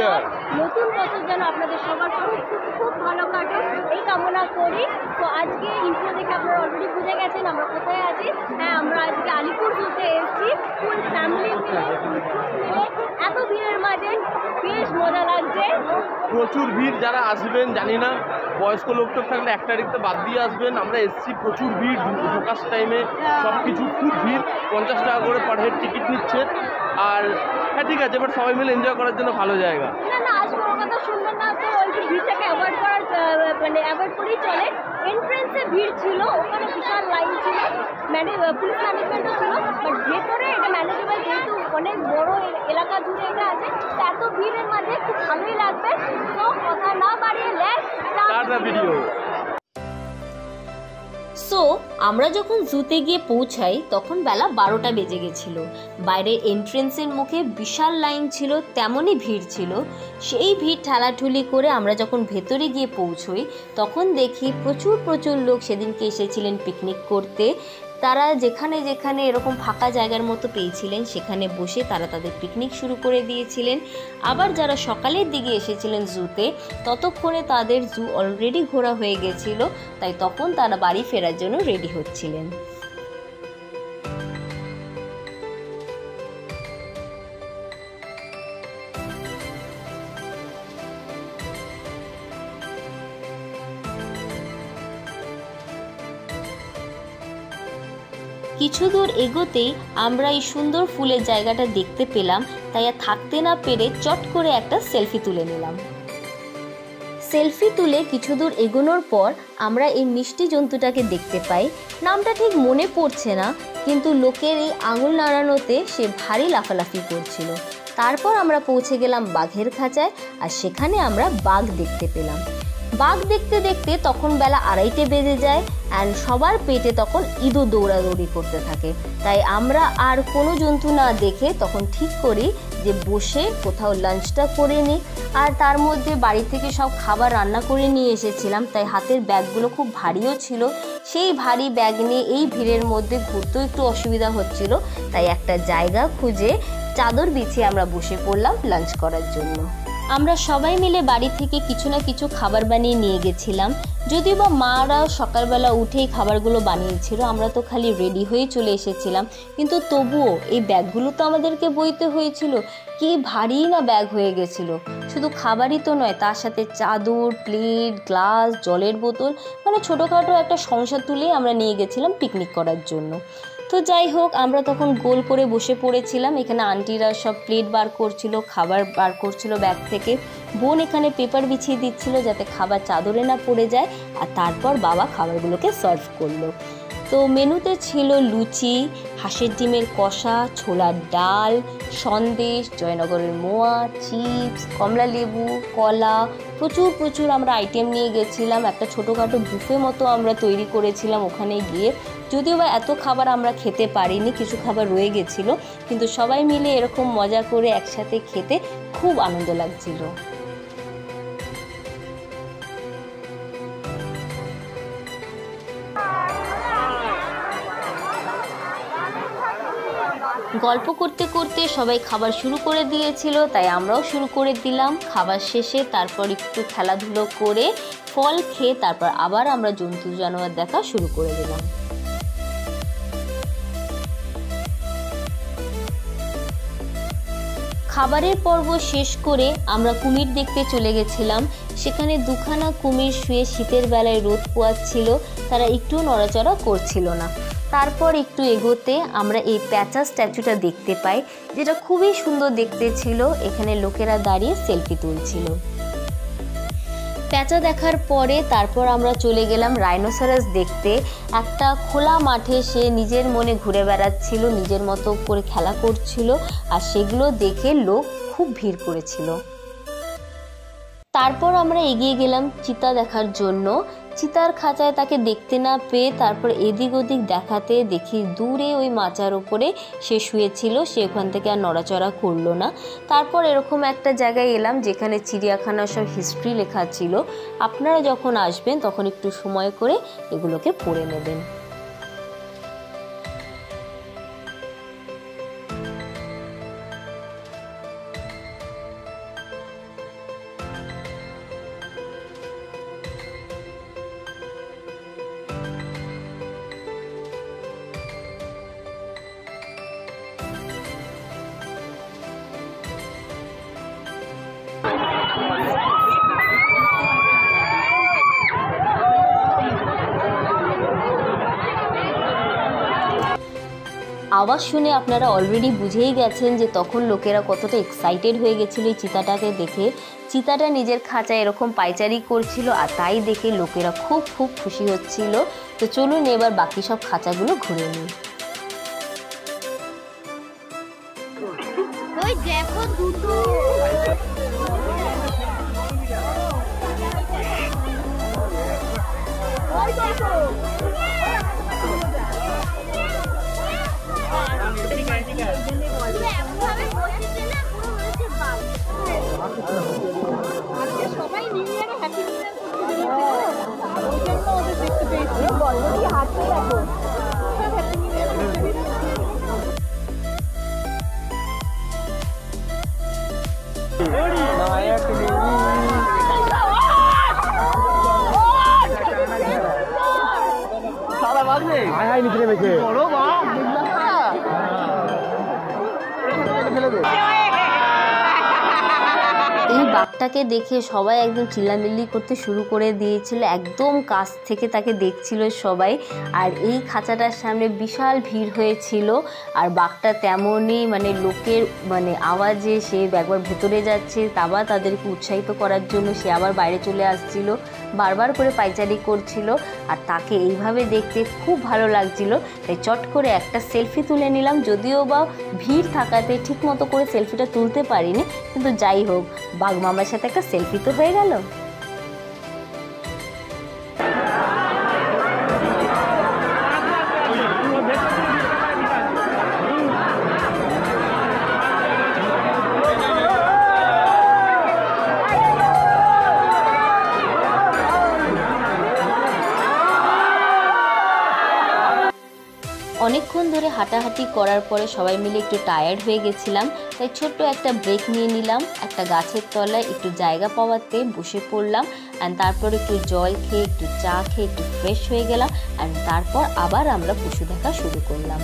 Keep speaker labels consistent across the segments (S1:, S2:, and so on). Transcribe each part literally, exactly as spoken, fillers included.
S1: নমস্কার। নতুন বছর যেন আপনাদের সবার খুব খুব খুব ভালো কাটুক এই কামনা করি। তো আজকে ইন্ট্রো দেখে আপনারা অলরেডি বুঝে গেছেন আমরা কোথায় আছি। হ্যাঁ, আমরা আজকে আলিপুর জুতে এসেছি ফুল ফ্যামিলি মিলে মিলে এত ভিড়ের মাঝে বেশ মজা লাগছে।
S2: প্রচুর ভিড়, যারা আসবেন জানি না, বয়স্ক লোক টোক থাকলে এক তারিখটা বাদ দিয়ে আসবেন। আমরা এসেছি, প্রচুর ভিড়, ঢোকার টাইমে সব কিছু খুব ভিড়। পঞ্চাশ টাকা করে পার হেড টিকিট নিচ্ছে। আর হ্যাঁ ঠিক আছে, বাট সবাই মিলে এনজয় করার জন্য ভালো জায়গা।
S1: না না আসবো ওর কথা শুনবেন না, তো ওই ভিড়টাকে অ্যাভয়েড করার মানে অ্যাভয়েড করেই চলে। এন্ট্রেন্সে ভিড় ছিল, ওখানে বিশাল লাইন ছিল, ম্যানে পুলিশ ম্যানেজমেন্টও ছিল, বাট ভেতরে এটা ম্যানেজেবল যেহেতু অনেক বড় এলাকা জুড়ে এটা আছে, তো এত ভিড়ের মাঝে খুব ভালোই লাগবে। তো কথা না বাড়িয়ে let's start the video.
S3: So আমরা যখন জুতে গিয়ে পৌঁছাই তখন বেলা বারোটা বেজে গেছিল। বাইরের এন্ট্রেন্সের মুখে বিশাল লাইন ছিল, তেমনই ভিড় ছিল। সেই ভিড় ঠেলাঠুলি করে আমরা যখন ভেতরে গিয়ে পৌঁছই তখন দেখি প্রচুর প্রচুর লোক সেদিনকে এসেছিলেন পিকনিক করতে। তারা যেখানে যেখানে এরকম ফাঁকা জায়গার মতো পেয়েছিলেন সেখানে বসে তারা তাদের পিকনিক শুরু করে দিয়েছিলেন। আবার যারা সকালের দিকে এসেছিলেন জুতে, ততক্ষণে তাদের জু অলরেডি ঘোরা হয়ে গেছিল, তাই তখন তারা বাড়ি ফেরার জন্য রেডি হচ্ছিলেন। কিছু দূর এগোতেই আমরা এই সুন্দর ফুলের জায়গাটা দেখতে পেলাম, তাই আর থাকতে না পেরে চট করে একটা সেলফি তুলে নিলাম। সেলফি তুলে কিছু দূর এগোনোর পর আমরা এই মিষ্টি জন্তুটাকে দেখতে পাই। নামটা ঠিক মনে পড়ছে না, কিন্তু লোকের এই আঙুল নাড়ানোতে সে ভারী লাফালাফি করছিল। তারপর আমরা পৌঁছে গেলাম বাঘের খাঁচায়, আর সেখানে আমরা বাঘ দেখতে পেলাম। বাঘ দেখতে দেখতে তখন বেলা আড়াইটে বেজে যায়, অ্যান্ড সবার পেটে তখন ইঁদুর দৌড়াদৌড়ি করতে থাকে। তাই আমরা আর কোনো জন্তু না দেখে তখন ঠিক করি যে বসে কোথাও লাঞ্চটা করে নিই। আর তার মধ্যে বাড়ি থেকে সব খাবার রান্না করে নিয়ে এসেছিলাম, তাই হাতের ব্যাগগুলো খুব ভারীও ছিল। সেই ভারী ব্যাগ নিয়ে এই ভিড়ের মধ্যে ঘুরতেও একটু অসুবিধা হচ্ছিল, তাই একটা জায়গা খুঁজে চাদর বিছিয়ে আমরা বসে পড়লাম লাঞ্চ করার জন্য। আমরা সবাই মিলে বাড়ি থেকে কিছু না কিছু খাবার বানিয়ে নিয়ে গেছিলাম। যদিও বা মারা সকালবেলা উঠেই খাবারগুলো বানিয়েছিল, আমরা তো খালি রেডি হয়ে চলে এসেছিলাম, কিন্তু তবুও এই ব্যাগগুলো তো আমাদেরকে বইতে হয়েছিল। কি ভারী না ব্যাগ হয়ে গেছিলো। শুধু খাবারই তো নয়, তার সাথে চাদর, প্লেট, গ্লাস, জলের বোতল, মানে ছোটোখাটো একটা সংসার তুলেই আমরা নিয়ে গেছিলাম পিকনিক করার জন্য। তো যাই হোক, আমরা তখন গোল করে বসে পড়েছিলাম। এখানে আন্টিরা সব প্লেট বার করছিল, খাবার বার করছিল ব্যাগ থেকে। বোন এখানে পেপার বিছিয়ে দিচ্ছিল যাতে খাবার চাদরে না পড়ে যায়, আর তারপর বাবা খাবারগুলোকে সার্ভ করলো। তো মেনুতে ছিল লুচি, হাঁসের ডিমের কষা, ছোলার ডাল, সন্দেশ, জয়নগরের মোয়া, চিপস, কমলা লেবু, কলা, প্রচুর প্রচুর আমরা আইটেম নিয়ে গেছিলাম। একটা ছোটোখাটো বুফে মতো আমরা তৈরি করেছিলাম ওখানে গিয়ে। যদিও বা এত খাবার আমরা খেতে পারিনি, কিছু খাবার রয়ে গেছিলো, কিন্তু সবাই মিলে এরকম মজা করে একসাথে খেতে খুব আনন্দ লাগছিল। গল্প করতে করতে সবাই খাবার শুরু করে দিয়েছিল, তাই আমরাও শুরু করে দিলাম। খাবার শেষে তারপর একটু খেলাধুলো করে ফল খেয়ে তারপর আবার আমরা জন্তু জানোয়ার দেখা শুরু করে দিলাম। খাবারের পর্ব শেষ করে আমরা কুমির দেখতে চলে গেছিলাম। সেখানে দুখানা কুমির শুয়ে শীতের বেলায় রোদ পোয়াচ্ছিল, তারা একটু নড়াচড়া করছিল না। তারপর একটু এগোতে আমরা এই প্যাঁচা স্ট্যাচুটা দেখতে পাই, যেটা খুবই সুন্দর দেখতে ছিল। এখানে লোকেরা দাঁড়িয়ে সেলফি তুলছিল। প্যাঁচা দেখার পরে তারপর আমরা চলে গেলাম রাইনোসরাস দেখতে। একটা খোলা মাঠে সে নিজের মনে ঘুরে বেড়াচ্ছিল, নিজের মতো করে খেলা করছিল, আর সেগুলো দেখে লোক খুব ভিড় করেছিল। তারপর আমরা এগিয়ে গেলাম চিতা দেখার জন্য। চিতার খাঁচায় তাকে দেখতে না পেয়ে তারপর এদিক ওদিক দেখাতে দেখি দূরে ওই মাচার ওপরে সে শুয়েছিল, সে ওখান থেকে আর নড়াচড়া করলো না। তারপর এরকম একটা জায়গায় এলাম যেখানে চিড়িয়াখানার সব হিস্ট্রি লেখা ছিল। আপনারা যখন আসবেন তখন একটু সময় করে এগুলোকে পড়ে নেবেন। আওয়াজ শুনে আপনারা অলরেডি বুঝেই গেছেন যে তখন লোকেরা কতটা এক্সাইটেড হয়ে গেছিলো এই চিতাটাকে দেখে। চিতাটা নিজের খাঁচায় এরকম পায়চারি করছিল আর তাই দেখে লোকেরা খুব খুব খুশি হচ্ছিল। তো চলুন এবার বাকি সব খাঁচাগুলো ঘুরে নিই।
S1: ওই দেখো দুটো ওই দেখো এমনভাবে বসেছে না পুরো হয়েছে বাল। আজকে সবাই নিউ ইয়ারে হ্যাপি নিউ ইয়ার ওই জন্য ওদের দেখতে পেয়েছি বলবি হাঁটতে দেখো হ্যাপি নিউ ইয়ার।
S3: এই বাঘটাকে দেখে সবাই একদম চিল্লামিল্লি করতে শুরু করে দিয়েছিল, একদম কাছ থেকে তাকে দেখছিল সবাই। আর এই খাঁচাটার সামনে বিশাল ভিড় হয়েছিল আর বাঘটা তেমনই মানে লোকের মানে আওয়াজে সে একবার ভেতরে যাচ্ছে, আবার তাদেরকে উৎসাহিত করার জন্য সে আবার বাইরে চলে আসছিল, বারবার করে পায়চারি করছিল। আর তাকে এইভাবে দেখতে খুব ভালো লাগছিল, তাই চট করে একটা সেলফি তুলে নিলাম। যদিও বা ভিড় থাকাতে ঠিক মতো করে সেলফিটা তুলতে পারিনি, কিন্তু যাই হোক বাঘ মামার সাথে একটা সেলফি তো হয়ে গেল। অনেকক্ষণ ধরে হাঁটাহাঁটি করার পরে সবাই মিলে একটু টায়ার্ড হয়ে গেছিলাম, তাই ছোট্ট একটা ব্রেক নিয়ে নিলাম। একটা গাছের তলায় একটু জায়গা পাওয়াতে বসে পড়লাম অ্যান্ড তারপর একটু জল খেয়ে একটু চা খেয়ে একটু ফ্রেশ হয়ে গেলাম অ্যান্ড তারপর আবার আমরা পশু দেখা শুরু করলাম।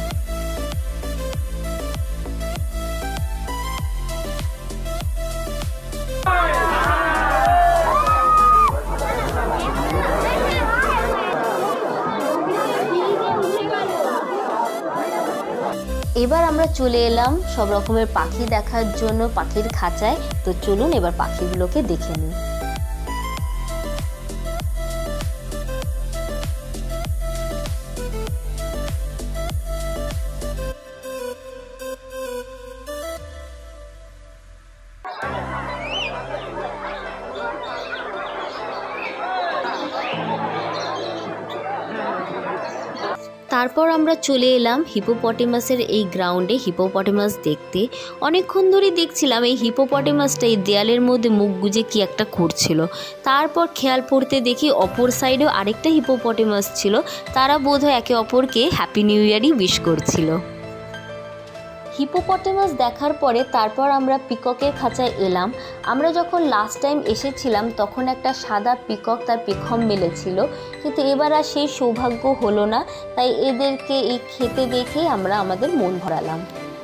S3: এবার আমরা চলে এলাম সব রকমের পাখি দেখার জন্য পাখির খাঁচায়। তো চলুন এবার পাখিগুলোকে দেখে নিই। তারপর আমরা চলে এলাম হিপোপটেমাসের এই গ্রাউন্ডে হিপোপটেমাস দেখতে। অনেকক্ষণ ধরে দেখছিলাম এই হিপোপটেমাসটা এই দেয়ালের মধ্যে মুখ গুজে কি একটা করছিল। তারপর খেয়াল পড়তে দেখি অপর সাইডেও আরেকটা হিপোপটেমাস ছিল, তারা বোধহয় একে অপরকে হ্যাপি নিউ ইয়ারই উইশ করছিল। হিপোপটেমাস দেখার পরে তারপর আমরা পিককের খাঁচায় এলাম। আমরা যখন লাস্ট টাইম এসেছিলাম তখন একটা সাদা পিকক তার পেখম মেলেছিল, কিন্তু এবার আর সেই সৌভাগ্য হলো না, তাই এদেরকে এই খেতে দেখে আমরা আমাদের মন ভরালাম।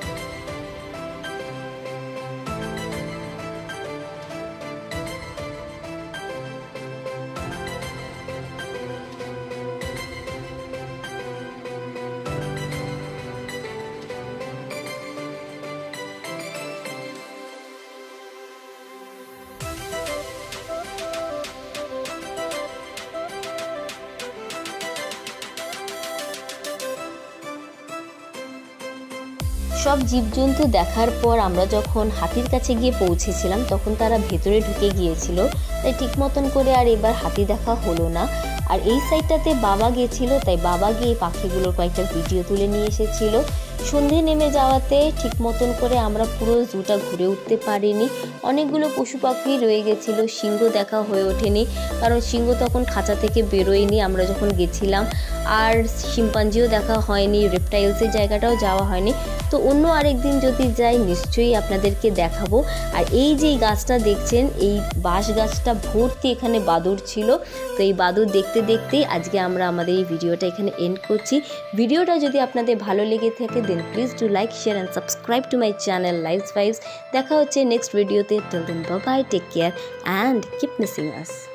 S3: সব জীবজন্তু দেখার পর আমরা যখন হাতির কাছে গিয়ে পৌঁছেছিলাম তখন তারা ভেতরে ঢুকে গিয়েছিল, তাই ঠিক মতন করে আর এবার হাতি দেখা হলো না। আর এই সাইডটাতে বাবা গেছিল, তাই বাবা গিয়ে পাখিগুলোর কয়েকটা ভিডিও তুলে নিয়ে এসেছিল। সন্ধে নেমে যাওয়াতে ঠিক মতন করে আমরা পুরো জুটা ঘুরে উঠতে পারিনি, অনেকগুলো পশু পাখি রয়ে গেছিল, সিংহ দেখা হয়ে ওঠেনি কারণ সিংহ তখন খাঁচা থেকে বেরোয়নি আমরা যখন গেছিলাম, আর শিম্পাঞ্জিও দেখা হয়নি, রেপটাইলসের জায়গাটাও যাওয়া হয়নি। তো অন্য আরেকদিন যদি যাই নিশ্চয়ই আপনাদেরকে দেখাবো। আর এই যে গাছটা দেখছেন, এই বাঁশ গাছটা ভর্তি এখানে বাদুড় ছিল, তো এই বাদুড় দেখতে দেখতেই আজকে আমরা আমাদের এই ভিডিওটা এখানে এন্ড করছি। ভিডিওটা যদি আপনাদের ভালো লেগে থাকে then please do like, share and subscribe to my channel life's vibes. দেখা হচ্ছে নেক্সট ভিডিওতে। Till then bye bye, take care and keep missing us.